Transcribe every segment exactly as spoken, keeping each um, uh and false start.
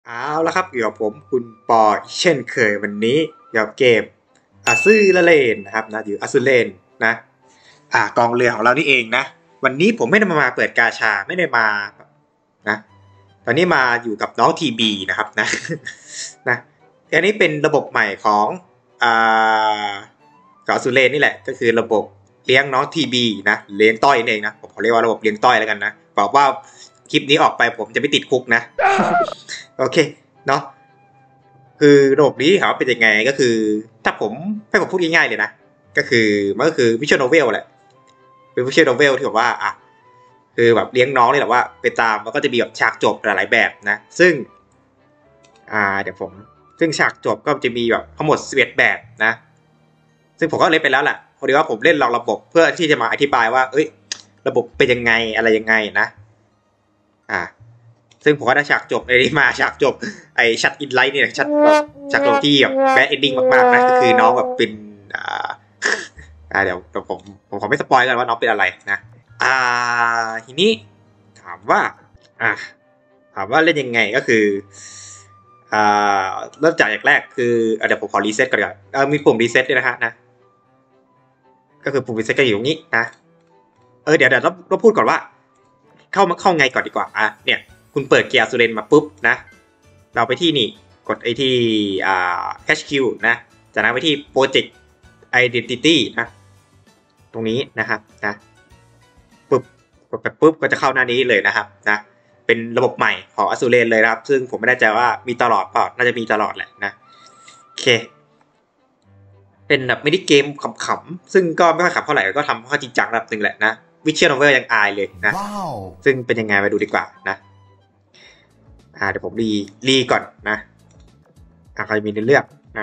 เอาละครับอยู่กับผมคุณปอเช่นเคยวันนี้กับเกมอาซูเลนนะครับนะอยู่อาซูเลนนะอ่ากองเรือของเรานี่เองนะวันนี้ผมไม่ได้มาเปิดกาชาไม่ได้มานะตอนนี้มาอยู่กับน้องทีบีนะครับนะนะอันนี้เป็นระบบใหม่ของอ่ากับอาซูเลนนี่แหละก็คือระบบเลี้ยงน้องทีบีนะเลี้ยงต้อยเองนะผมขอเรียกว่าระบบเลี้ยงต้อยแล้วกันนะบอกว่าคลิปนี้ออกไปผมจะไม่ติดคุกนะโอเคเนาะคือระบบนี้ถามว่าเป็นยังไงก็คือถ้าผมให้ผมพูดง่ายๆเลยนะก็คือมันก็คือวิชวลโนเวลแหละเป็นวิชวลโนเวลที่แบบว่าอ่ะคือแบบเลี้ยงน้องนี่แหละว่าไปตามมันก็จะมีแบบฉากจบหลายๆแบบนะซึ่งอ่าเดี๋ยวผมซึ่งฉากจบก็จะมีแบบทั้งหมดสิบเอ็ดแบบนะซึ่งผมก็เล่นไปแล้วแหละพอดีว่าผมเล่นลองระบบเพื่อที่จะมาอธิบายว่าเอ้ยระบบเป็นยังไงอะไรยังไงนะอ่าซึ่งผมก็ได้ฉากจบในนี้มาฉากจบไอชัดอินไลท์เนี่ยชัดแบบฉากจบที่แบบแบดเอนดิ้งมากๆนะก็คือน้องแบบเป็นอ่าอ่าเดี๋ยวผมผมขอไม่สปอยกันว่าน้องเป็นอะไรนะอ่าทีนี้ถามว่าอ่าถามว่าเล่นยังไงก็คืออ่าเริ่มจากอย่างแรกคือเดี๋ยวผมขอรีเซ็ตก่อนก่อนเออมีปุ่มรีเซ็ตด้วยนะฮะนะก็คือปุ่มรีเซ็ตก็อยู่ตรงนี้นะเออเดี๋ยวเดี๋ยวเราเราพูดก่อนว่าเข้ามาเข้าไงก่อนดีกว่าอ่ะเนี่ยคุณเปิดเกียร์ซูเรนมาปุ๊บนะเราไปที่นี่กดไอที่อ่า เอช คิว นะจากนั้นไปที่ Project Identity นะตรงนี้นะครับนะปุ๊บกดไปปุ๊บก็จะเข้าหน้านี้เลยนะครับนะเป็นระบบใหม่ของ Azure เลยนะครับซึ่งผมไม่แน่ใจว่ามีตลอดเปล่าน่าจะมีตลอดแหละนะโอเคเป็นแบบมินิเกมขำๆซึ่งก็ไม่ค่อยขำเท่าไหร่ก็ทำค่อนจริงจังระดับหนึ่งแหละนะวิเชียร์โนเวลยังอายเลยนะ wow. ซึ่งเป็นยังไงไปดูดีกว่านะอ่าเดี๋ยวผมรีรีก่อนนะอ่าใครมีในเลือกนะ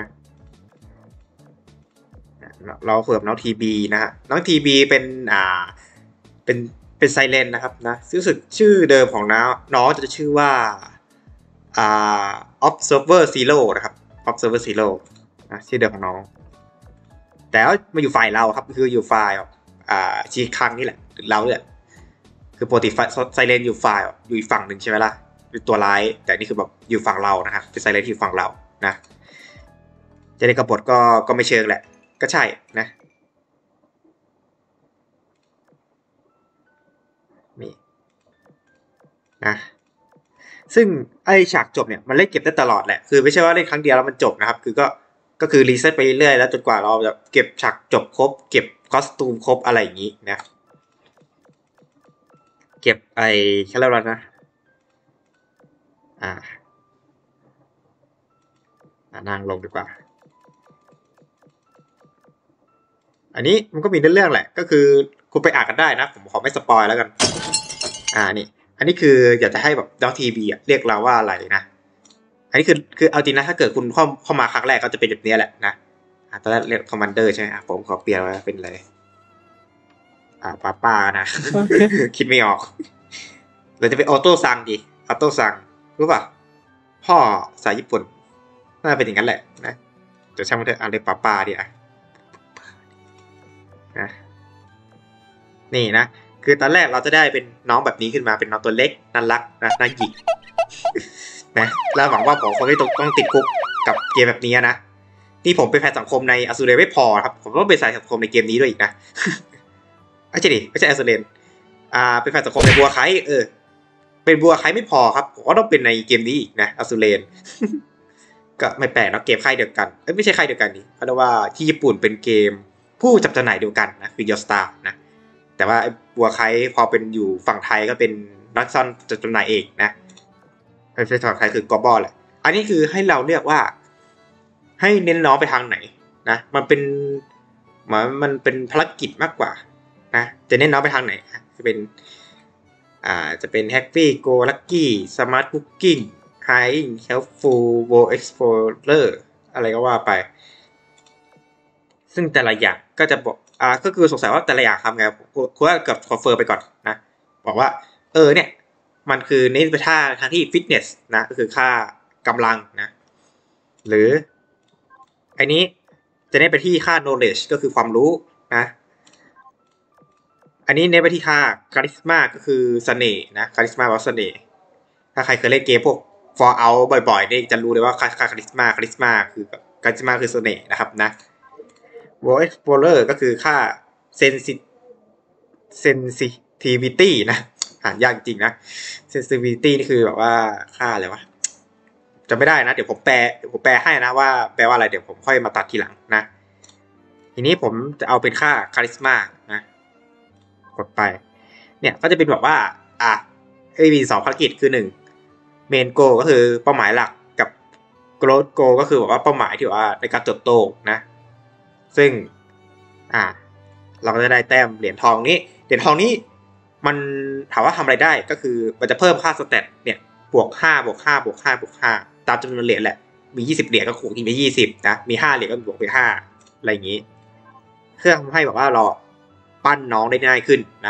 เราเปิดน้องทีบีนะฮะน้องทีบีเป็นอ่าเป็นเป็นไซเลนนะครับนะรู้สึกชื่อเดิมของน้องน้องจะชื่อว่าอ่า observer zero นะครับ observer zero นะชื่อเดิมของน้องแต่ว่ามาอยู่ฝ่ายเราครับคืออยู่ฝ่ายอ่าชีคังนี่แหละหรือเราเนี่ยคือปกติไซเลนอยู่ฝ่ายอยู่อีกฝั่งหนึ่งใช่ไหมล่ะเป็นตัวร้ายแต่นี่คือแบบอยู่ฝั่งเรานะครับเป็นไซเลนที่อยู่ฝั่งเรานะจะได้กบฏก็ก็ไม่เชิงแหละก็ใช่นะนี่นะซึ่งไอฉากจบเนี่ยมันเล่นเก็บได้ตลอดแหละคือไม่ใช่ว่าเล่นครั้งเดียวแล้วมันจบนะครับคือก็ก็คือรีเซ็ตไปเรื่อยแล้วจนกว่าเราจะเก็บฉากจบครบเก็บคอสตูมครบอะไรอย่างนี้นะเก็บไอแค่แล้วนะอ่านั่งลงดีกว่าอันนี้มันก็มีเรื่องแหละก็คือคุณไปอ่านกันได้นะผมขอไม่สปอยแล้วกันอ่านี่อันนี้คืออยากจะให้แบบดอททีบีเรียกเราว่าอะไรนะอันนี้คือคือเอาจริงนะถ้าเกิดคุณเข้าเข้ามาครั้งแรกก็จะเป็นแบบนี้แหละนะอ่าตอนแรกเรียกคอมมานเดอร์ใช่ไหมอ่ะผมขอเปลี่ยนมาเป็นอะไรอ่าป้าป้านะ คิดไม่ออกเราจะเป็นออโต้ซังดีออโต้ซังรู้ป่ะพ่อสายญี่ปุ่นน่าเป็นอย่างนั้นแหละนะจะช่างมันเถอะอะไรป้าป้าดีอ่ะนะนี่นะคือตอนแรกเราจะได้เป็นน้องแบบนี้ขึ้นมาเป็นน้องตัวเล็กน่ารักนะน่าหยิกนะแล้วหวังว่าผมคงไม่ต้องต้องติดคุกกับเกมแบบนี้นะนี่ผมเป็นแฟนสังคมในอสูรไม่พอครับผมต้องเป็นสายสังคมในเกมนี้ด้วยอีกนะไม่ใช่ดิไม่ใช่อสูรอ่าเป็นแฟนสังคมในบัวไคเออเป็นบัวไคไม่พอครับผมก็ต้องเป็นในเกมนี้อีกนะอสูรก็ไม่แปลกเนาะเกมค่ายเดียวกันเอ้ยไม่ใช่ค่ายเดียวกันนี่เพราะว่าที่ญี่ปุ่นเป็นเกมผู้จัดจำหน่ายเดียวกันนะคือยอสตาร์นะแต่ว่าบัวไคพอเป็นอยู่ฝั่งไทยก็เป็นนักซ่อนจัดจำหน่ายเองนะไม่ใช่ฝั่งไทยคือกอบอลแหละอันนี้คือให้เราเลือกว่าให้เน้นน้องไปทางไหนนะมันเป็นเหมือนมันเป็นภารกิจมากกว่านะจะเน้นน้องไปทางไหนจะเป็นอ่าจะเป็นแฮปปี้โกลักกี้สมาร์ทคุกกิ้งไฮเฮลฟูลโวเอ็กซ์โพเลอร์อะไรก็ว่าไปซึ่งแต่ละอย่างก็จะบอกอ่าก็คือสงสัยว่าแต่ละอย่างทำไงคุณว่าเกือบคอนเฟิร์มไปก่อนนะบอกว่าเออเนี่ยมันคือเน้นไปท่าทางที่ฟิตเนสนะก็คือค่ากำลังนะหรือไอ้นี้จะเน้นไปที่ค่า knowledge ก็คือความรู้นะอันนี้เน้นไปที่ค่าคาริสมาก็คือเสน่ห์นะคาริสมาว่าเสน่ห์ถ้าใครเคยเล่นเกมพวกฟอร์เอาบ่อยๆนี่จะรู้เลยว่าค่าคาริสมาคาริสมาคือคาริสมาคือเสน่ห์นะครับนะ World Explorer ก็คือค่า sensitivity นะอ่านยากจริงนะ sensitivity นี่คือแบบว่าค่าอะไรวะจะไม่ได้นะเดี๋ยวผมแปลเดี๋ยวผมแปลให้นะว่าแปลว่าอะไรเดี๋ยวผมค่อยมาตัดทีหลังนะทีนี้ผมจะเอาเป็นค่าคาริสมานะกดไปเนี่ยก็จะเป็นแบบว่าอ่ะมีสองภารกิจคือหนึ่งเมนโกก็คือเป้าหมายหลักกับโกรธโกก็คือแบบว่าเป้าหมายที่ว่าในการเติบโตนะซึ่งอ่าเราก็จะได้แต้มเหรียญทองนี้เหรียญทองนี้มันถามว่าทำอะไรได้ก็คือมันจะเพิ่มค่าสเตตเนี่ยบวกห้าบวกห้าบวกห้าบวกห้าตามจำนวนเหรียญแหละมียี่สิบเหรียญก็คูณไปยี่สิบนะมีห้าเหรียญก็บวกไปห้าอะไรอย่างนี้เพื่อทำให้แบบว่าเราปั้นน้องได้ง่ายขึ้นนะ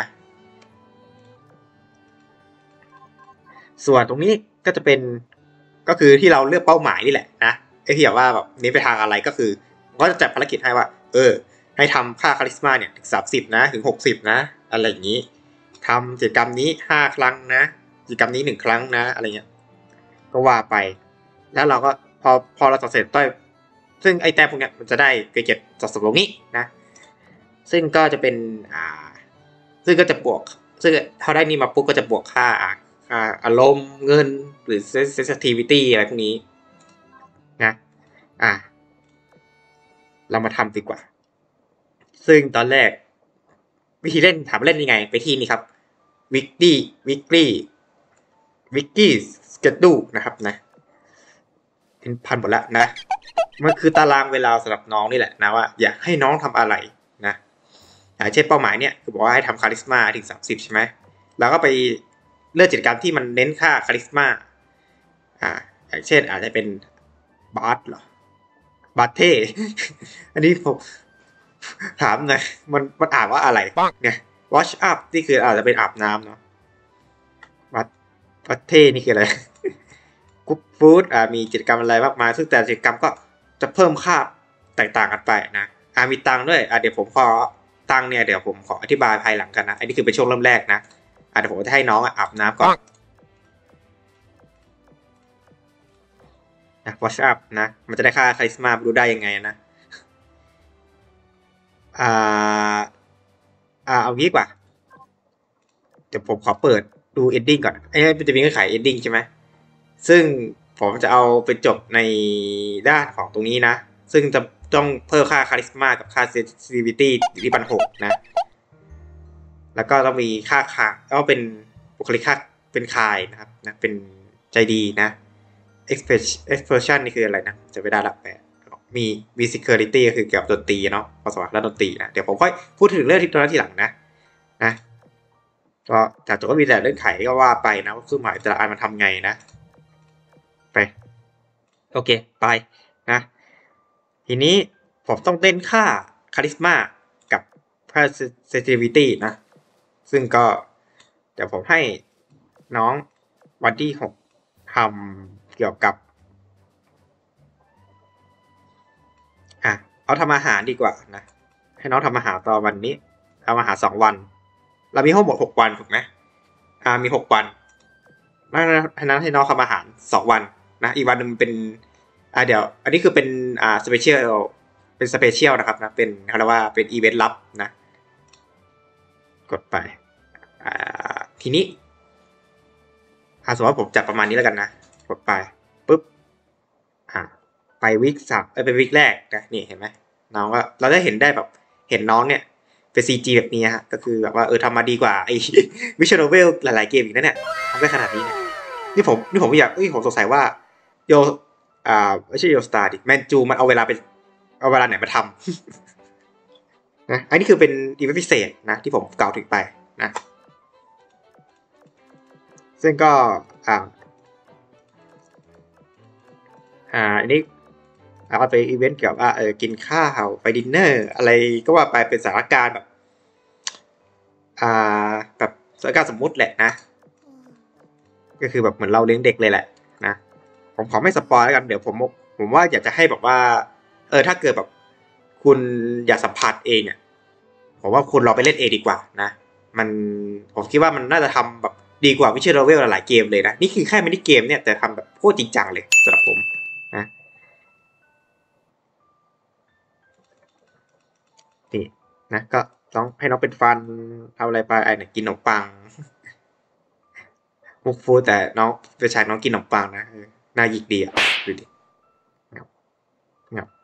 ส่วนตรงนี้ก็จะเป็นก็คือที่เราเลือกเป้าหมายนี่แหละนะไอ้ที่แบบว่าแบบนี้ไปทางอะไรก็คือก็จะจัดภารกิจให้ว่าเออให้ทำค่าคาริสมาเนี่ยถึงสามสิบนะถึงหกสิบนะอะไรอย่างนี้ทำกิจกรรมนี้ห้าครั้งนะกิจกรรมนี้หนึ่งครั้งนะอะไรเงี้ยก็ว่าไปแล้วเราก็พอพอเราตัดเสร็จต้อยซึ่งไอ้แต้มพวกเนี้ยมันจะได้เกรดสะสมตรงนี้นะซึ่งก็จะเป็นอ่าซึ่งก็จะบวกซึ่งเขาได้นี่มาปุ๊บก็จะบวกค่าค่าอารมณ์เงินหรือ sensitivity อะไรพวกนี้นะอ่ะเรามาทำดีกว่าซึ่งตอนแรกวิธีเล่นถามเล่นยังไงไปที่นี่ครับ weekly weekly weekly schedule นะครับนะเป็นพันหมดแล้วนะมันคือตารางเวลาสำหรับน้องนี่แหละนะว่าอยากให้น้องทำอะไรนะอย่างเช่นเป้าหมายเนี่ยคือบอกว่าให้ทำคาริสมาถึงสามสิบใช่ไหมแล้วก็ไปเลือกกิจกรรมที่มันเน้นค่าคาริสมาอ่าอย่างเช่นอาจจะเป็นบาร์เหรอบาร์เท่ อันนี้ผมถามหน่อยมันมันอ่านว่าอะไรเนี่ย wash up นี่คืออาจจะเป็นอาบน้ำเนาะบาร์บาร์เท่นี่คืออะไรกุ๊ปฟู้ดอ่ามีกิจกรรมอะไรมากมายซึ่งแต่กิจกรรมก็จะเพิ่มค่าแตกต่างกันไปนะอ่ามีตังค์ด้วยอ่าเดี๋ยวผมขอตังค์เนี่ยเดี๋ยวผมขออธิบายภายหลังกันนะอันนี้คือเป็นช่วงเริ่มแรกนะอ่าเดี๋ยวผมจะให้น้องอาบน้ำก่อนนะ wash up นะมันจะได้ค่าคาริสมาดูได้ยังไงนะอ่าอ่าเอางี้กว่าเดี๋ยวผมขอเปิดดู ending ก่อนไอ้มันจะมีเงื่อนไข ending ใช่ไหมซึ่งผมจะเอาไปจบในด้านของตรงนี้นะซึ่งจะต้องเพิ่มค่าคาริสมากับค่า sensitivity อยู่ที่พันหกนะแล้วก็ต้องมีค่าคาก็เป็นบุคลิกค่าเป็นคายนะครับนะเป็นใจดีนะ expression นี่คืออะไรนะจะไม่ได้ละแปลมี musicality ก็คือเกี่ยวกับดนตรีเนาะภาษาและดนตรีนะเดี๋ยวผมค่อยพูดถึงเรื่องที่ตรงนั้นทีหลังนะนะก็จากจบก็มีแต่เรื่องไขก็ว่าไปนะว่าเครื่องหมายแต่ละอันมันทำไงนะไปโอเคไปนะทีนี้ผมต้องเต้นค่าคาริสมากับค่า sensitivity นะซึ่งก็เดี๋ยวผมให้น้องวันที่หกทำเกี่ยวกับอ่ะเอาทำอาหารดีกว่านะให้น้องทำอาหารต่อวันนี้ทำอาหารสองวันเรามีทั้งหมดหกวันถูกไหมอ่ามีหกวันนั้นนั้นให้น้องทำอาหารสองวันนะอีกวันหนึ่งเป็นอ่าเดี๋ยวอันนี้คือเป็นอ่าสเปเชียลเป็นสเปเชียลนะครับนะเป็นเขาเรียกว่าเป็นอีเวนต์ลับนะกดไปอ่าทีนี้อ่าสมมติว่าผมจัดประมาณนี้แล้วกันนะกดไปปุ๊บอ่าไปวิกสามเออเป็นวิกแรกนะนี่เห็นไหมน้องก็เราได้เห็นได้แบบเห็นน้องเนี่ยเป็น ซี จี แบบนี้ฮะก็คือแบบว่าเออทำมาดีกว่าไอ้ วิชวลโนเวลหลายๆเกมอีกนะเนี่ยทำได้ขนาดนี้เนี่ยนี่ผมนี่ผมอยากเอ้ยผมสงสัยว่าโยอ่าไม่ใช่โยสตาร์ดิแมนจูมันเอาเวลาไปเอาเวลาไหนมาทำนะอันนี้คือเป็นอีเวนต์พิเศษนะที่ผมกล่าวถึงไปนะซึ่งก็อ่าอ่าอันนี้เอาไปอีเวนต์เกี่ยวกับว่าเออกินข้าวไปดินเนอร์อะไรก็ว่าไปเป็นสถานการณ์แบบอ่าแบบสถานการณ์สมมุติแหละนะก็คือแบบเหมือนเราเลี้ยงเด็กเลยแหละนะผมขอไม่สปอยแล้วกันเดี๋ยวผมผมว่าอยากจะให้แบบว่าเออถ้าเกิดแบบคุณอยากสัมผัสเองอ่ะผมว่าคุณลองไปเล่นเองดีกว่านะมันผมคิดว่ามันน่าจะทำแบบดีกว่าวิชวลโนเวลหลายเกมเลยนะนี่คือแค่มินิเกมเนี่ยแต่ทำแบบโคตรจริงจังเลยสำหรับผมนะนี่นะก็ต้องให้น้องเป็นฟันทำอะไรไปไอ้เนี่ยกินขนมปังมุกฟูแต่น้องไปฉากน้องกินขนมปังนะน่าหยิกดีอ่ะดูดิงับงับ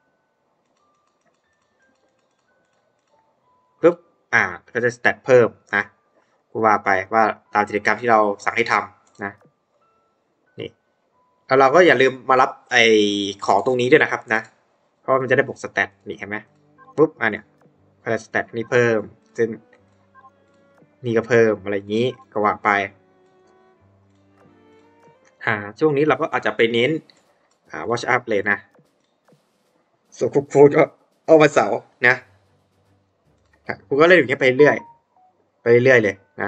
ปุ๊บอ่าก็จะสเตตเพิ่มนะกูว่าไปว่าตามกิจกรรมที่เราสั่งให้ทำนะนี่แล้วเราก็อย่าลืมมารับไอ้ของตรงนี้ด้วยนะครับนะเพราะมันจะได้บวกสเตตนี่เห็นไหมปุ๊บอ่ะเนี่ยก็จะสเตตนี่เพิ่มซึ่งนี่ก็เพิ่มอะไรอย่างนี้ก็ว่าไปอ่าช่วงนี้เราก็อาจจะไปเน้นอ่า watch up เลยนะส่วนคุกฟูดก็เอามาเสาร์นะกูก็เล่นอย่างนี้ไปเรื่อยไปเรื่อยเลยนะ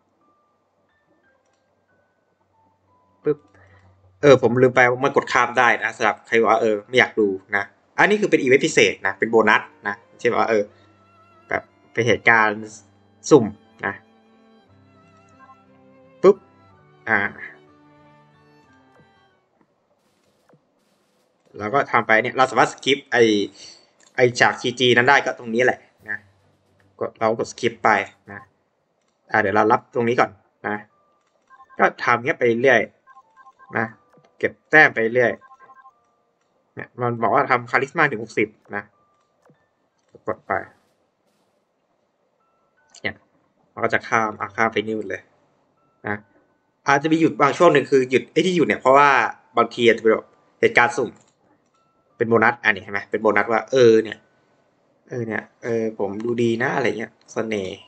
ปึ๊บเออผมลืมไปว่ามันกดข้ามได้นะสำหรับใครว่าเออไม่อยากดูนะอันนี้คือเป็นอีเวนต์พิเศษนะเป็นโบนัสนะใช่ว่าเออแบบเป็นเหตุการณ์สุ่มนะปุ๊บอ่าเราก็ทำไปเนี่ยเราสามารถสกิปไอไอฉาก ซี จี นั้นได้ก็ตรงนี้แหละนะกดเรากดสกิปไปนะอ่าเดี๋ยวเรารับตรงนี้ก่อนนะก็ทำเงี้ยไปเรื่อยนะเก็บแต้มไปเรื่อยเนี่ยมันบอกว่าทำคาลิสมาถึงหกสิบนะกดไปเนี่ยมันก็จะข้ามอ่ะข้ามไปนิ้วเลยนะอาจจะมีหยุดบางช่วงหนึ่งคือหยุดไอ้ที่หยุดเนี่ยเพราะว่าบางทีอาจจะเป็นเหตุการณ์สุ่มเป็นโบนัสอันนี้ใช่ไหมเป็นโบนัสว่าเออเนี่ยเออเนี่ยเออผมดูดีนะอะไรเงี้ยเสน่ห์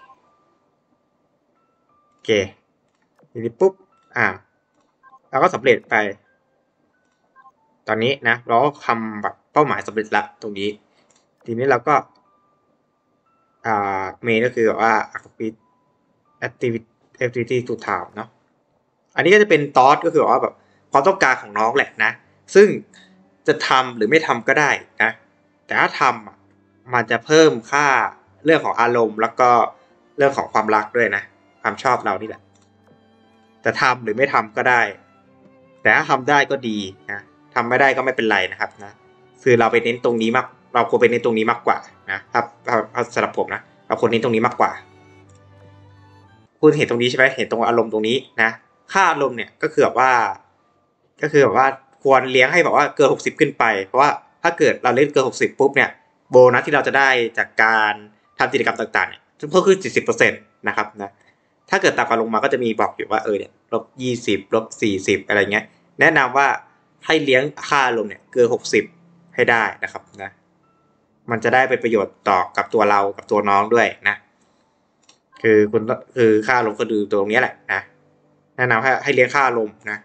โอเคทีนี้ปุ๊บอ่าเราก็สำเร็จไปตอนนี้นะเราก็ทำแบบเป้าหมายสำเร็จละตรงนี้ทีนี้เราก็อ่าเมนก็คือแบบว่า activity activity to time เนาะอันนี้ก็จะเป็นตอสก็คือว่าแบบความต้องการของน้องแหละนะซึ่งจะทำหรือไม่ทำก็ได้นะแต่ถ้าทำมันจะเพิ่มค่าเรื่องของอารมณ์แล้วก็เรื่องของความรักด้วยนะความชอบเรานี่แหละแต่ทำหรือไม่ทำก็ได้แต่ถ้าทำได้ก็ดีนะทำไม่ได้ก็ไม่เป็นไรนะครับนะคือเราไปเน้นตรงนี้มากเราควรไปเน้นตรงนี้มากกว่านะครับสำหรับผมนะเราควรเน้นตรงนี้มากกว่าคุณเห็นตรงนี้ใช่ไหมเห็นตรงอารมณ์ตรงนี้นะค่าอารมณ์เนี่ยก็คือแบบว่าก็คือแบบว่าควรเลี้ยงให้แบบว่าเกินหกสิบขึ้นไปเพราะว่าถ้าเกิดเราเล่นเกินหกสิบปุ๊บเนี่ยโบนัสที่เราจะได้จากการทำกิจกรรมต่างๆเนี่ยจะเพิ่มขึ้น เจ็ดสิบเปอร์เซ็นต์ นะครับนะถ้าเกิดต่ำกว่าลงมาก็จะมีบอกอยู่ว่าเออเนี่ยลบยี่สิบลบสี่สิบอะไรเงี้ยแนะนำว่าให้เลี้ยงค่าอารมณ์เนี่ยเกินหกสิบให้ได้นะครับนะมันจะได้เป็นประโยชน์ต่อกับตัวเรากับตัวน้องด้วยนะคือคุณคือค่าอารมณ์ก็ดูตรงนี้แหละนะแนะนำให้ให้เลี้ยงค่าอารมณ์นะ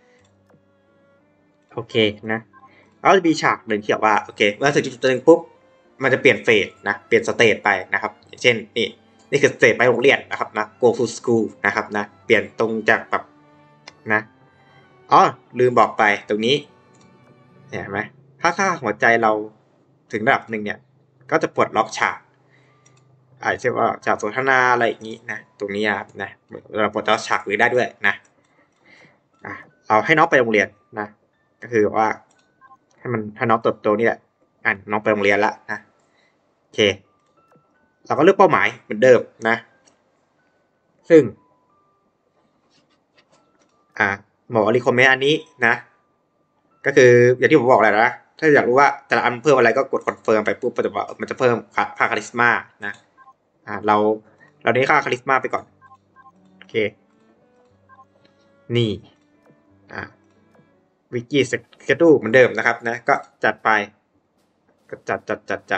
โอเคนะแล้วจะมีฉากหนึ่งที่บอกว่าโอเคเมื่อถึงจุดหนึ่งปุ๊บมันจะเปลี่ยนเฟสนะเปลี่ยนสเตจไปนะครับอย่างเช่นนี่นี่คือสเตจไปโรงเรียนนะครับนะ go to school นะครับนะเปลี่ยนตรงจากแบบนะอ๋อลืมบอกไปตรงนี้เห็นไหมถ้าค่าหัวใจเราถึงระดับหนึ่งเนี่ยก็จะปลดล็อกฉากอาจจะว่าจากสนทนาอะไรอย่างนี้นะตรงนี้นะเราปลดล็อกฉากหรือได้ด้วยนะเราให้น้องไปโรงเรียนนะก็คือว่าให้มันให้น้องเติบโตนี่แหละอ่ะน้องไปโรงเรียนละนะโอเคเราก็เลือกเป้าหมายเหมือนเดิมนะซึ่งอ่าหมอรีคอมเมนต์อันนี้นะก็คืออย่างที่ผมบอกแหละนะถ้าอยากรู้ว่าแต่ละอันเพิ่มอะไรก็กดคอนเฟิร์มไปปุ๊บมันจะบอกมันจะเพิ่มค่าคาริสมานะอ่าเราเราได้ค่าคาริสมาไปก่อนโอเคนี่อ่าวิกิสเกดูเหมือนเดิมนะครับนะก็จัดไปก็จัดจัดจัดจัด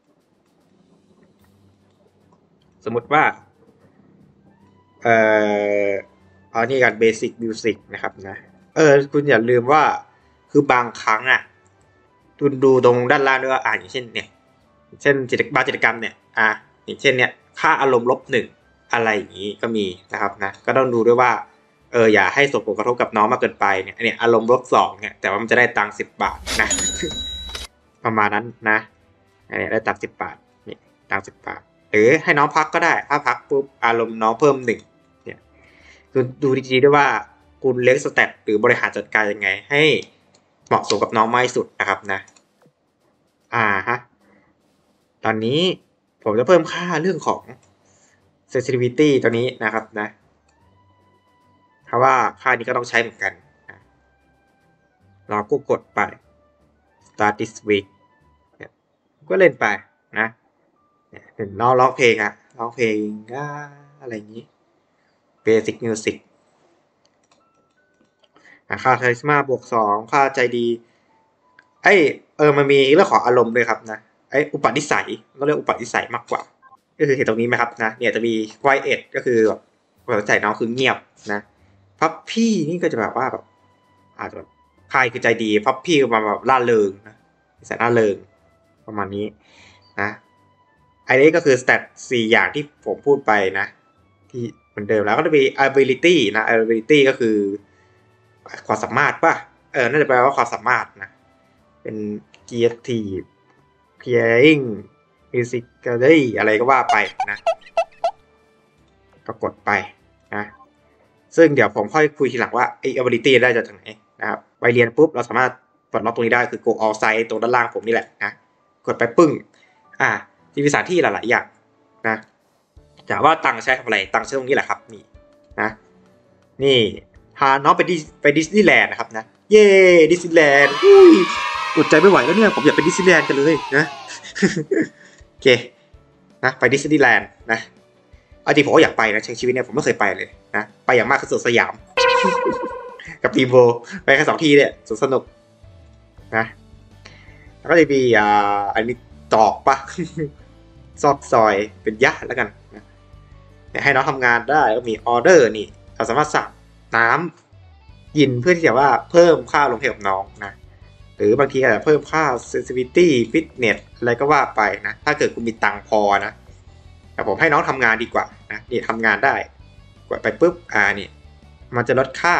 สมมติว่าเอ่อเอานี่กันเบสิกมิวสิกนะครับนะเออคุณอย่าลืมว่าคือบางครั้งอ่ะคุณดูตรงด้านล่างด้วยว่าอ่าอย่างเช่นเนี่ยเช่นกิจบางกิจกรรมเนี่ยอ่าอย่างเช่นเนี่ยค่าอารมณ์ลบหนึ่งอะไรอย่างนี้ก็มีนะครับนะก็ต้องดูด้วยว่าเอออย่าให้ส่งผลกระทบกับน้องมากเกินไปเนี่ยเนี่ยอารมณ์ลบสองเนี่ยแต่ว่ามันจะได้ตังค์สิบบาทนะประมาณนั้นนะเนี่ยได้ตังค์สิบบาทนี่ตังค์สิบบาทหรือให้น้องพักก็ได้ถ้าพักปุ๊บอารมณ์น้องเพิ่มหนึ่งเนี่ยดูดูดีๆด้วยว่าคุณเลี้ยงสเตตหรือบริหารจัดการยังไงให้เหมาะสมกับน้องมากที่สุดนะครับนะอ่าฮะตอนนี้ผมจะเพิ่มค่าเรื่องของ sensitivity ตัวนี้นะครับนะเพราะว่าค่านี้ก็ต้องใช้เหมือนกันนะเราก็กดไป start this week ก็เล่นไปนะเห็นน้องร้องเพลงอะร้องเพลงอะไรอย่างนี้ basic music ค่าคาริสมาบวกสองค่าใจดีไอเออมันมีเรื่องของอารมณ์ด้วยครับนะไออุปนิสัยเราเรียกอุปนิสัยมากกว่าก็คือเห็นตรงนี้ไหมครับนะเนี่ยจะมี quiet ก็คือแบบภาษาใจน้องคือเงียบนะพับพี่นี่ก็จะแบบว่าแบบอาจจะใครคือใจดีพับพี่ก็มาแบบล่าเริงนะนิสัยล่าเริงประมาณนี้นะอันนี้ก็คือสเตตสี่อย่างที่ผมพูดไปนะที่เหมือนเดิมแล้วก็จะมี ability นะ ability ก็คือความสามารถป่ะเออน่าจะแปลว่าความสามารถนะเป็น creative caring musically อะไรก็ว่าไปนะก็กดไปนะซึ่งเดี๋ยวผมค่อยคุยทีหลังว่าไอ้ ability ได้จากไหนนะครับไปเรียนปุ๊บเราสามารถปลดล็อกตรงนี้ได้คือ go all side ตรงด้านล่างผมนี่แหละนะกดไปปึ้งอ่าที่มีสถานที่หลายๆอย่างนะถามว่าตังใช้ทำอะไรตังใช้ตรงนี้แหละครับนี่นะนี่พาน้องไปดิไปดิสนีย์แลนด์นะครับนะเย้ดิสนีย์แลนด์อดใจไม่ไหวแล้วเนี่ยผมอยากไปดิสนีย์แลนด์กันเลยนะโอเคนะไปดิสนีย์แลนด์นะเอาจริงผมก็อยากไปนะชีวิตเนี่ยผมไม่เคยไปเลยนะไปอย่างมากคือสวนสยามกับทีมโบไปแค่สองที่เนี่ยสวนสนุกนะแล้วก็จะมีอ่าอันนี้ตอกปะซอกซอยเป็นญาติแล้วกันนะให้น้องทำงานได้ก็มีออเดอร์นี่เราสามารถสั่งน้ำยินเพื่อที่จะว่าเพิ่มค่าลมเพลกับน้องนะหรือบางทีอาจจะเพิ่มค่า sensitivity fitness อะไรก็ว่าไปนะถ้าเกิดคุณมีตังพอนะแต่ผมให้น้องทำงานดีกว่านะนี่ทำงานได้กดไปปุ๊บอ่านี่มันจะลดค่า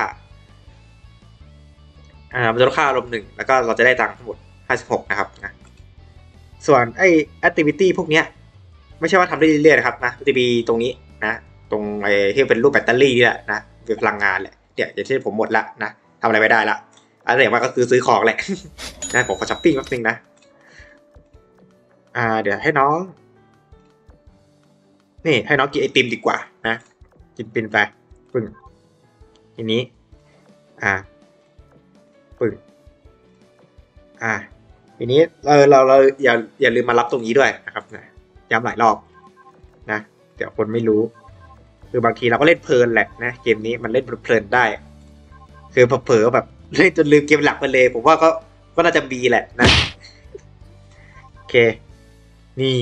อ่ามันจะลดค่าลมหนึ่งแล้วก็เราจะได้ตังทั้งหมดห้าสิบหกนะครับนะส่วนไอ้ activity พวกเนี้ยไม่ใช่ว่าทำได้เรื่อยๆนะครับนะมันจะมีตรงนี้นะตรงไอ้ที่เป็นรูปแบตเตอรี่นี่แหละนะเป็นพลังงานแหละเนี่ยอย่างเช่นผมหมดละนะทำอะไรไม่ได้ละอะไรอย่างมากก็คือซื้อของแหละนะผมขอช้อปปิ้งแป๊บนึงนะอ่าเดี๋ยวให้น้องนี่ให้น้องกินไอติมดีกว่านะกินเป็นไปปึ้งทีนี้อ่าปึ้งอ่าทีนี้เราเราเราอย่าอย่าลืมมารับตรงนี้ด้วยนะครับนะย้ำหลายรอบนะเดี๋ยวคนไม่รู้คือบางทีเราก็เล่นเพลินแหละนะเกมนี้มันเล่นเพลินได้คือเผลอๆแบบเล่นจนลืมเกมหลักไปเลยผมว่าก็ก็น่าจะมีแหละนะโอเคนี่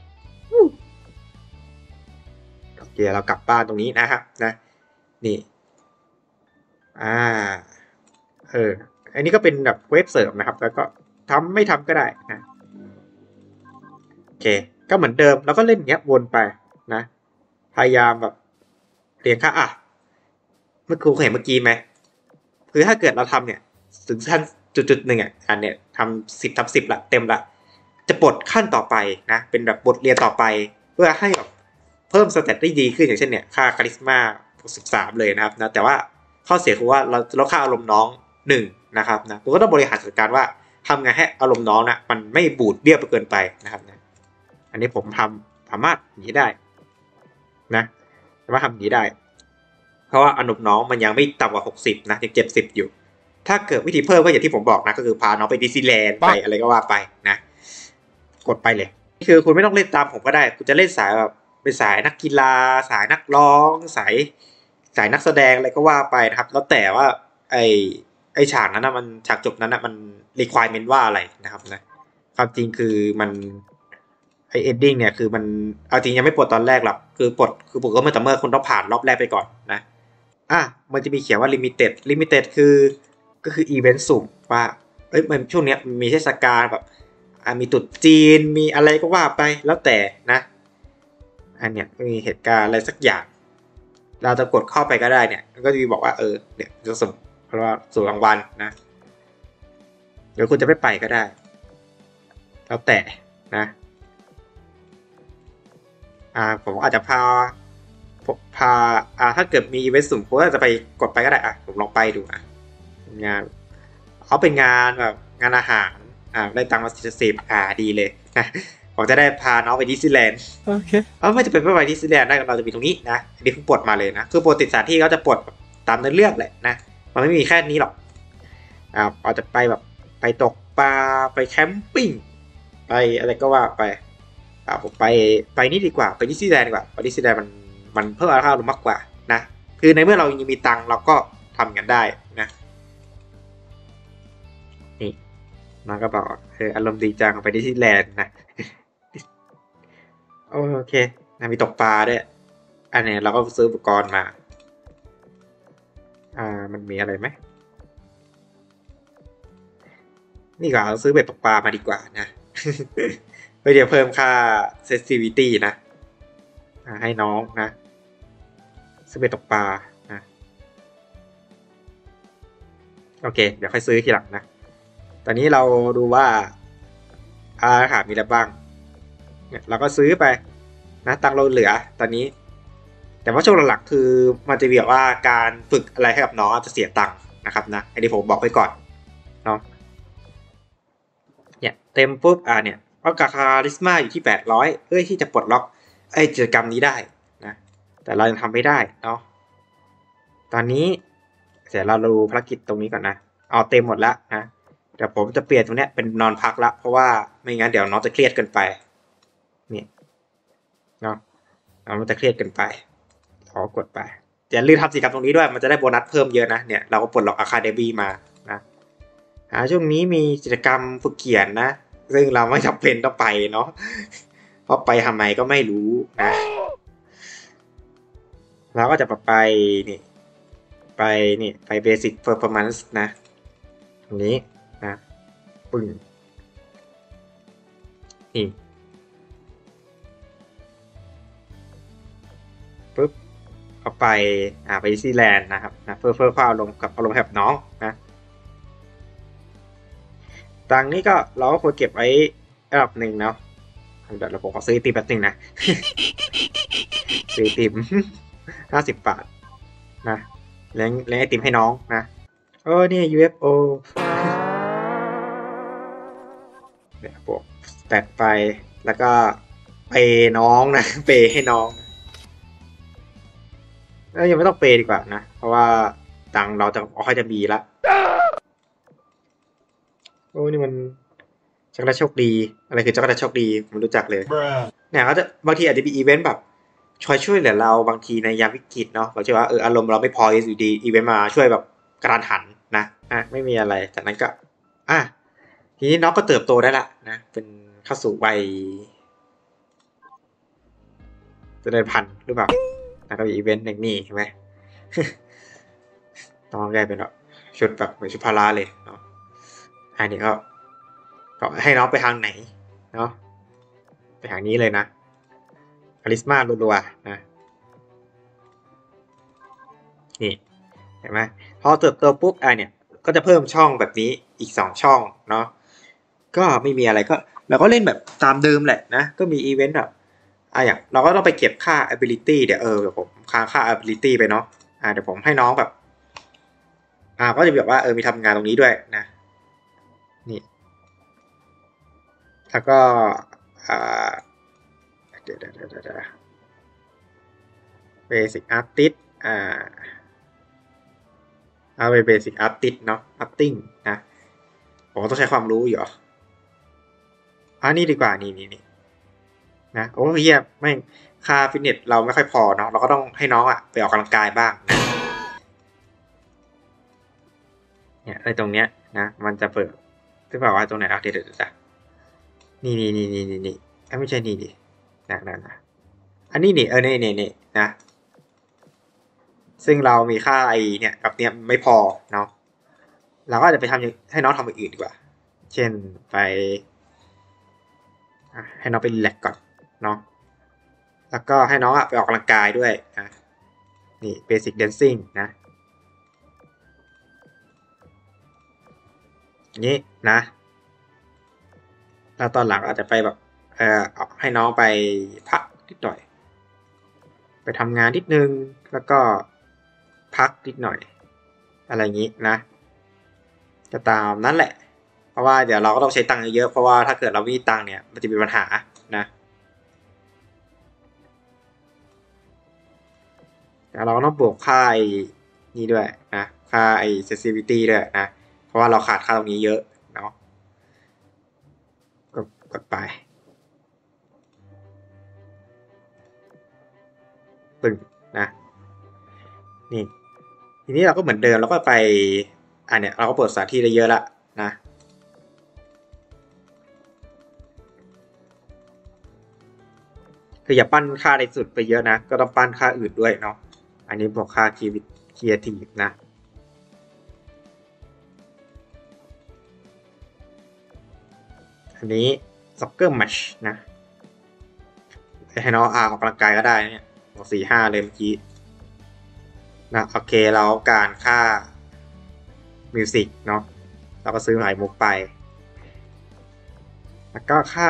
โอเคเรากลับบ้านตรงนี้นะครับนะนี่อ่าเอออันนี้ก็เป็นแบบเว็บเสริมนะครับแล้วก็ทำไม่ทำก็ได้นะโอเคก็เหมือนเดิมแล้วก็เล่นเงี้ยวนไปนะพยายามแบบเรียงค่าอ่ะเมื่อครูเห็นเมื่อกี้ไหมคือถ้าเกิดเราทำเนี่ยถึงขั้นจุดๆหนึ่งอ่ะอันเนี่ยทำสิบทับสิบละเต็มละจะปลดขั้นต่อไปนะเป็นแบบบทเรียนต่อไปเพื่อให้แบบเพิ่มสเตตได้ดีขึ้นอย่างเช่นเนี่ยค่าคาริสมาสิบสามเลยนะครับนะแต่ว่าข้อเสียคือว่าเราลดค่าอารมณ์น้องหนึ่งนะครับนะคุณก็ต้องบริหารจัดการว่าทำไงให้อารมณ์น้องนะมันไม่บูดเบี้ยวไปเกินไปนะครับนะอันนี้ผมทำสามารถอย่างนี้ได้นะสามารถทำอย่างนี้ได้เพราะว่าอารมณ์น้องมันยังไม่ต่ำกว่าหกสิบนะยังเจ็ดสิบอยู่ถ้าเกิดวิธีเพิ่มก็อย่างที่ผมบอกนะก็คือพาน้องไปดิสนีย์แลนด์ไปอะไรก็ว่าไปนะกดไปเลยคือคุณไม่ต้องเล่นตามผมก็ได้คุณจะเล่นสายแบบเป็นสายนักกีฬาสายนักร้องสายสายนักแสดงอะไรก็ว่าไปนะครับแล้วแต่ว่าไอไอฉากนั้นนะมันฉากจบนั้นนะมัน requirement ว่าอะไรนะครับนะความจริงคือมันไอ ending เนี่ยคือมันเอาจริงยังไม่ปลดตอนแรกหรอกคือปลดคือปลดก็เมื่อแต่เมื่อคุณต้องผ่านรอบแรกไปก่อนนะอ่ะมันจะมีเขียนว่า limited limited คือก็คืออีเวนต์สุ่มว่าเอ้ยมันช่วงเนี้ยมีเทศกาลแบบมีตรุษจีนมีอะไรก็ว่าไปแล้วแต่นะอันเนี้ยมีเหตุการณ์อะไรสักอย่างเราจะกดเข้าไปก็ได้เนี่ยมันก็จะมีบอกว่าเออเนี่ยจะสุ่มเพราะว่าสุ่มรางวัลนะเดี๋ยวคุณจะไม่ไปก็ได้แล้วแต่นะอ่าผมอาจจะพาพพาอ่าถ้าเกิดมีอีเวนต์สุ่มผมก็จะไปกดไปก็ได้อ่ะผมลองไปดูอ่ะงานเขาเป็นงานแบบงานอาหารอ่าได้ตังค์มาสิบอ่าดีเลยนะผมจะได้พาน้องไปดิสนีย์แลนด์โอเคเออไม่จะเป็นไปดิสนีย์แลนด์ได้เราจะมีตรงนี้นะอันนี้เพิ่งปลดมาเลยนะคือปกติสถานที่เขาจะปลดตามเนื้อเรื่องแหละนะมันไม่มีแค่นี้หรอกอ่าเราจะไปแบบไปตกปลาไปแคมปิ้งไปอะไรก็ว่าไปอ่าผมไปไปนี่ดีกว่าไปดิสนีย์แลนด์ดีกว่าไปดิสนีย์แลนด์มันมันเพิ่มราคาลงมากกว่านะคือในเมื่อเรายังมีตังค์เราก็ทำกันได้นะนี่น้องก็บอกเอออารมณ์ดีจังไปดิสนีย์แลนด์นะโอเคนะมีตกปลาด้วยอันนี้เราก็ซื้ออุปกรณ์มาอ่ามันมีอะไรไหมนี่ก็เราซื้อเบ็ดตกปลามาดีกว่านะเพื่อจะเพิ่มค่า sensitivity นะให้น้องนะซื้อเบ็ดตกปลานะโอเคเดี๋ยวค่อยซื้อทีหลังนะตอนนี้เราดูว่าอาหารมีอะไรบ้างเนี่ยเราก็ซื้อไปนะตังเราเหลือตอนนี้แต่ว่าช่วงหลักๆคือมันจะเบียดว่าการฝึกอะไรให้กับน้องจะเสียตังค์นะครับนะอันนี้ผมบอกไปก่อนเนาะเนี่ยเต็มปุ๊บอ่าเนี่ยเพราะคาริสมาอยู่ที่แปดร้อยเพื่อที่จะปลดล็อกไอ้กิจกรรมนี้ได้นะแต่เรายังทำไม่ได้เนาะตอนนี้เดี๋ยวเราดูภารกิจตรงนี้ก่อนนะเอาเต็มหมดแล้วนะเดี๋ยวผมจะเปลี่ยนตรงนี้เป็นนอนพักละเพราะว่าไม่งั้นเดี๋ยวน้องจะเครียดเกินไปนี่เนาะน้องมันจะเครียดเกินไปขอกดไปอย่าลืมทำกิจกรรมตรงนี้ด้วยมันจะได้โบนัสเพิ่มเยอะนะเนี่ยเราก็ปลดล็อกอะคาเดมี่มานะหาช่วงนี้มีกิจกรรมฝึกเขียนนะซึ่งเราไม่จำเป็นต้องไปเนาะเพราะไปทำไมก็ไม่รู้นะเราก็จะไปนี่ไปนี่ไปเบสิกเพอร์ฟอร์แมนซ์นะตรงนี้นะปึ้งนี่ปุ๊บเอาไปอ่าไปดิสนีย์แลนด์นะครับนะเพื่อเพิ่มความอารมณ์กับอารมณ์แบบน้องนะตังนี้ก็เราก็ควรเก็บไว้ระดับหนึ่งเนาะเดี๋ยวเราผมขอซื้อติมแป๊บนึงนะ ซื้อติมห้าสิบบาทนะเลี้ยงเลี้ยงไอติมให้น้องนะโอ้นี่ ยู เอฟ โอ เดี๋ยวบวกแตดไปแล้วก็เปน้องนะเปให้น้องแล้วยังไม่ต้องเปดีกว่านะเพราะว่าตังเราจะค่อยจะมีละโอ้นี่มันจักรโชคดีอะไรคือจักรโชคดีผมรู้จักเลยเนี่ยเขาจะบางทีอาจจะมีอีเวนต์แบบช่วยช่วยเหลือเราบางทีในยามวิกฤตเนาะเราเชื่อว่าเอออารมณ์เราไม่พออยู่ดีอีเวนต์มาช่วยแบบกระทันหันนะอ่ะไม่มีอะไรจากนั้นก็อ่ะทีนี้น้องก็เติบโตได้ละนะเป็นเข้าสู่วัยเจริญพันธุ์หรือเปล่าแล้วก็มีอีเวนต์อย่างนี้ใช่ไหมน้องกลายเป็นแบบชุดแบบเหมือนชุดพละเลยเนาะอันนี้ก็ก็ให้น้องไปทางไหนเนาะไปทางนี้เลยนะคาริสมารัวๆนะนี่เห็นไหมพอเติบโตปุ๊บอ่ะเนี่ยก็จะเพิ่มช่องแบบนี้อีกสองช่องเนาะก็ไม่มีอะไรก็เราก็เล่นแบบตามเดิมแหละนะก็มีอีเวนต์แบบอ่ะอย่างเราก็ต้องไปเก็บค่า ability เดี๋ยวเออเดี๋ยวผมค่าค่า ability ไปเนาะอ่าเดี๋ยวผมให้น้องแบบอ่าก็จะแบบว่าเออมีทำงานตรงนี้ด้วยนะนี่แล้วก็อ่าเดี๋ยวเดี๋ยวเดี๋ยวเดี๋ยวเบสิกอาร์ติสอ่าเอาไปเบสิกอาร์ติสเนาะอาร์ติ้งนะผมต้องใช้ความรู้อยู่อ่านี่ดีกว่านี่นี่นี่นะโอ้เฮียไม่ค่าฟิตเนสเราไม่ค่อยพอเนาะเราก็ต้องให้น้องอ่ะไปออกกำลังกายบ้างนะเนี่ยไอ้ตรงเนี้ยนะมันจะเปิดที่บอกว่าตรงไหนอ่ะเดี๋ยวเดี๋ยวนี่นี่นี่นี่นี่นี่ไม่ใช่นี่ดินะนะนะอันนี้นี่เออนี่นี่นี่นะซึ่งเรามีค่าไอเนี่ยกับเนี้ยไม่พอเนาะเราก็จะไปทำให้น้องทำอย่างอื่นดีกว่าเช่นไปให้น้องไปรีแลกก่อนเนาะแล้วก็ให้น้องอะไปออกกำลังกายด้วยนะนี่ basic dancing นะนี้นะแล้วตอนหลังอาจจะไปแบบเอ่อให้น้องไปพักนิดหน่อยไปทำงานนิดนึงแล้วก็พักนิดหน่อยอะไรอย่างนี้นะจะตามนั่นแหละเพราะว่าเดี๋ยวเราก็ต้องใช้ตังค์เยอะเพราะว่าถ้าเกิดเราไม่มีตังค์เนี่ยมันจะมีปัญหานะแต่เราก็ต้องบวกค่าไอ้นี่ด้วยนะค่าไอ้ sensitivity ด้วยนะเพราะว่าเราขาดค่าตรงนี้เยอะเนาะก็กดไปปึ้งนะนี่ทีนี้เราก็เหมือนเดิมเราก็ไปอันเนี้ยเราก็เปิดสถานที่ได้เยอะละนะคืออย่าปั้นค่าในสุดไปเยอะนะก็ต้องปั้นค่าอื่นด้วยเนาะอันนี้บอกค่าคีวิครีเอทีฟนะอันนี้ซ็อกเกอร์แมชนะให้น้องอาออกกำลังกายก็ได้เนี่ยบอกสี่ห้าเลยเมื่อกี้นะโอเคเราการค่ามิวสิกเนาะเราก็ซื้อหลายมุกไปแล้วก็ค่า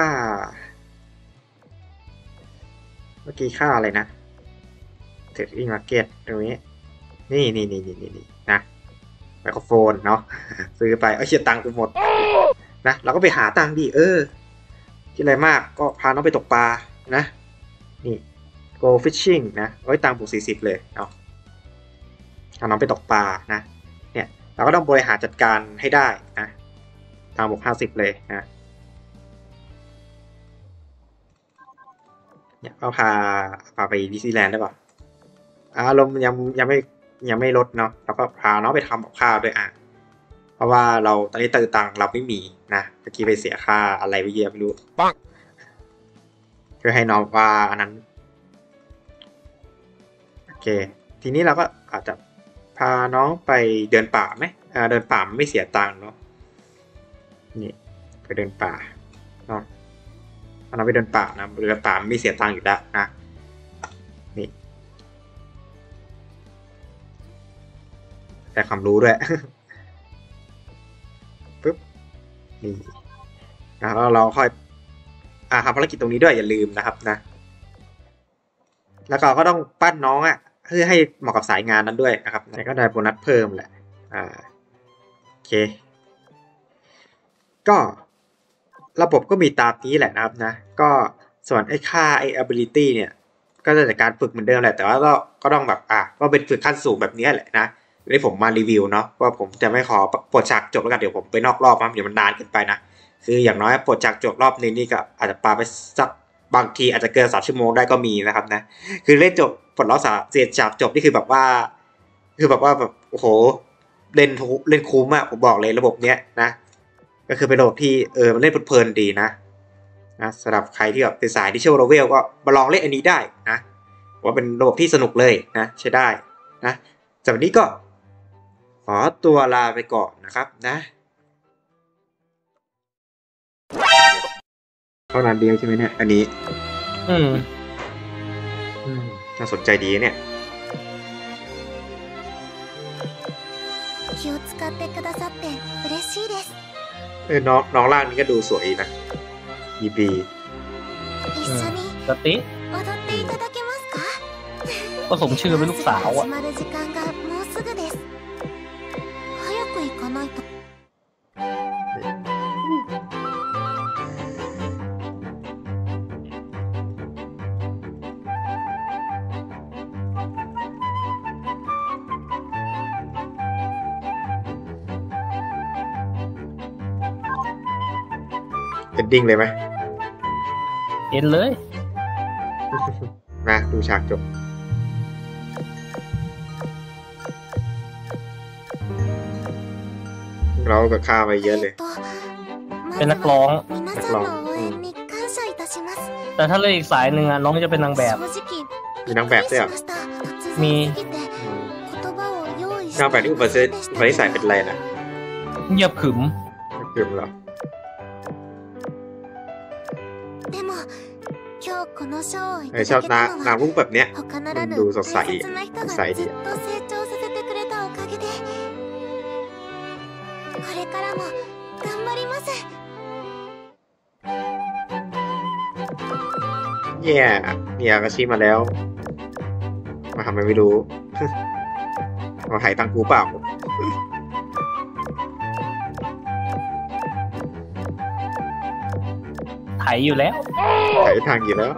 เมื่อกี้ค่าอะไรนะเทรดดิ้งมาร์เก็ตตรงนี้นี่นี่นี่นี่นี่นะไมโครโฟนเนาะซื้อไปเอาเฉียดตังค์กูหมดนะเราก็ไปหาตังค์ดิเออคิดอะไรมากก็พาน้องไปตกปลานะนี่ go fishing นะไว้ตังค์บวกสี่สิบเลยเนาะพาน้องไปตกปลานะเนี่ยเราก็ต้องบริหารจัดการให้ได้นะตังค์บวกห้าสิบเลยนะเนี่ยก็พาพาไปดิสนีย์แลนด์ได้ป่ะอารมณ์ยังยังไม่ยังไม่ลดเนาะแล้วก็พาน้องไปทำกับข้าวด้วยอ่ะเพราะว่าเราตอนนี้ตื่นตังเราไม่มีนะเมื่อกี้ไปเสียค่าอะไรไปเยอะไม่รู้ปังคือให้น้องว่าอันนั้นโอเคทีนี้เราก็อาจจะพาน้องไปเดินป่าไหมอ่าเดินป่าไม่เสียตังค์เนาะนี่ไปเดินป่าเนาะพาน้องไปเดินป่านะเดินป่าไม่เสียตังค์อยู่แล้วนะนี่แต่ความรู้ด้วยปึ๊บนี่นะแล้วเราค่อยอ่าทำภารกิจตรงนี้ด้วยอย่าลืมนะครับนะแล้วก็ก็ต้องปั้นน้องอ่ะเพื่อให้เหมาะกับสายงานนั้นด้วยนะครับแล้วก็ได้โบนัสเพิ่มแหละอ่าโอเคก็ระบบก็มีตามนี้แหละนะครับนะก็ส่วนไอ้ค่าไอ้ ability เนี่ยก็จะจากการฝึกเหมือนเดิมแหละแต่ว่าก็ก็ต้องแบบอ่ะก็เป็นฝึกขั้นสูงแบบนี้แหละนะนี่ผมมารีวิวเนาะว่าผมจะไม่ขอปลดฉากจบแล้วกันเดี๋ยวผมไปนอกรอบมั้งเดี๋ยวมันนานเกินไปนะคืออย่างน้อยปลดฉากจบรอบนึงนี่ก็อาจจะปาไปสักบางทีอาจจะเกินสามชั่วโมงได้ก็มีนะครับนะคือเล่นจบปลดล็อกสาเสียฉากจบนี่คือแบบว่าคือแบบว่าแบบโอ้โหเล่นเล่นคุ้มอะผมบอกเลยระบบเนี้ยนะก็คือเป็นระบบที่เออมันเล่นเพลินดีนะนะสำหรับใครที่แบบเป็นสายดิจิทัลโนเวลก็มาลองเล่นอันนี้ได้นะว่าเป็นระบบที่สนุกเลยนะใช้ได้นะจากวันนี้ก็ขอตัวลาไปก่อนนะครับนะเท่านั้นเดียวใช่ไหมเนี่ยอันนี้อืมอืมน่าสนใจดีเนี่ยเออน้องน้องล่างนี้ก็ดูสวยนะยีบีสติก็สมชื่อเป็นลูกสาวอ่ะเอนดิ้งเลยไหมเอ็นเลยมาดูฉากจบเรากับข้าไปเยอะเลยเป็นนักร้องนักร้องแต่ถ้าเลือกอีกสายหนึ่งอ่ะน้องจะเป็นนางแบบมีนางแบบด้วยเหรอมีนางแบบที่อุปนิสัยอุปนิสัยเป็นอะไรนะเงียบขึมขึมเหรอเออชอบนางนางรูปแบบเนี้ยมันดูสดใสสดใสดีเนี่ยเนี่ยอาชีพมาแล้วมาทำไมไม่รู้ มาถ่ายตังกูเปล่าไถอยู่แล้วถ่ายทางอยู่แล้ว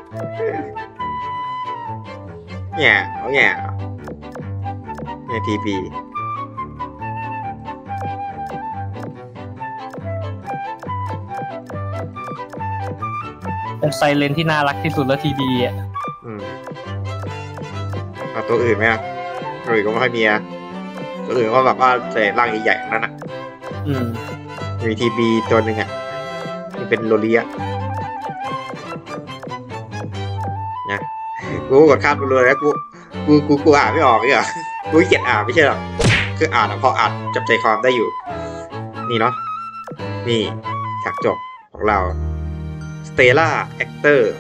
แง่เอาแง่แง่ทีพีเป็นไซเลนที่น่ารักที่สุดแล้วทีดีอ่ะอืมเอาตัวอื่นไหมอ่ะตัวอื่นก็ไม่ค่อยมีอ่ะตัวอื่นก็แบบว่าใส่ร่างใหญ่ๆนั่นนะอืมมีทีบีตัวหนึ่งอ่ะที่เป็นโลเลียนะกูกดข้ามไปเลยแล้วกูกูกูกูอ่านไม่ออกเนี่ยกูเกลียดอ่านไม่ใช่หรอคืออ่านพออ่านจับใจความได้อยู่นี่เนาะนี่ฉากจบของเราสเตล่าแอคเตอร์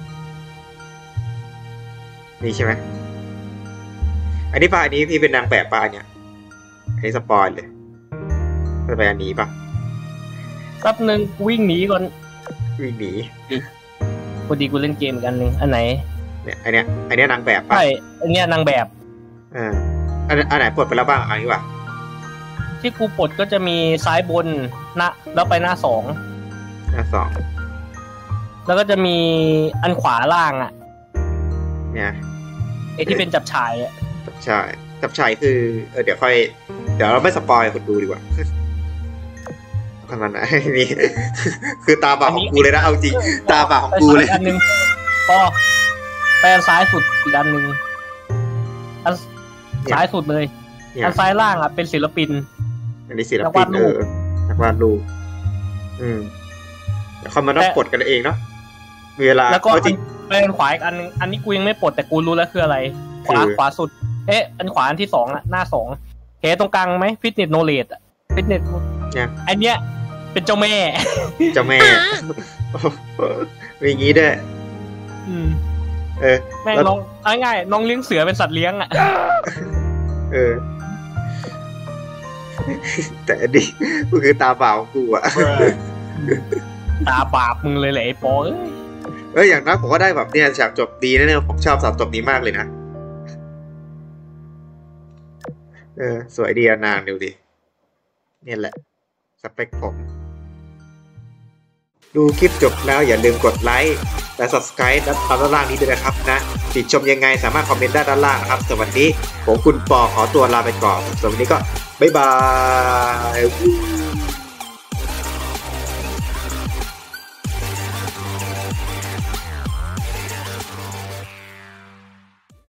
นี่ใช่ไหมอันนี้ป่ะอันนี้พี่เป็นนางแบบป่ะเนี่ยอันนี้สปอยเลยจะไปอันนี้ป่ะแป๊บนึงวิ่งหนีก่อนวิ่งหนีพอดีกูเล่นเกมกันนึงอันไหนเนี่ยอันเนี้ยอันเนี้ยนางแบบป่ะใช่อันเนี้ยนางแบบอ่าอันอันไหนปลดไปแล้วบ้างอันนี้ป่ะที่กูปลดก็จะมีซ้ายบนหน้าแล้วไปหน้าสองหน้าสองแล้วก็จะมีอันขวาล่างอ่ะเนี่ยไอ้ที่เป็นจับฉายอ่ะจับฉายจับฉายคือเออเดี๋ยวค่อยเดี๋ยวเราไม่สปอยคนดูดีกว่าขนาดไหนนี่คือตาบาของกูเลยนะเอาจริงตาบาของกูเลยอันนึงพอไปอันซ้ายสุดอีกอันนึงอันซ้ายสุดเลยอันซ้ายล่างอ่ะเป็นศิลปินอันนี้ศิลปินเออนักวาดรูปอืมแล้วเขามาต้องปลดกันเองเนาะเวลาแล้วก็จริงเป็นขวาอีกอันนึงอันนี้กูยังไม่ปลดแต่กูรู้แล้วคืออะไรขวาขวาสุดเอ๊ะอันขวาอันที่สองอ่ะหน้าสองเห็นตรงกลางไหมฟิตเนสโนเลดอ่ะฟิตเนสเนี่ยอันเนี้ยเป็นเจ้าแม่เจ้าแม่มีอย่างงี้ด้วยอืมเออแม่น้องง่ายๆน้องเลี้ยงเสือเป็นสัตว์เลี้ยงอ่ะเออแต่อันนี้ก็คือตาบาปของกูอ่ะตาบาปมึงเลยแหละไอ้ปอเอ้ยเอ้ยอย่างนั้นผมก็ได้แบบเนี่ยฉากจบดีนะเนี่ยผมชอบฉากจบนี้มากเลยนะเออสวยดีนางดูดิเนี่ยแหละสเปคผมดูคลิปจบแล้วอย่าลืมกดไลค์และ Subscribe ด้านล่างนี้ด้วยนะครับนะติดชมยังไงสามารถคอมเมนต์ได้ด้านล่างนะครับสำหรับวันนี้ผมคุณปอขอตัวลาไปก่อนสำหรับวันนี้ก็บ๊ายบาย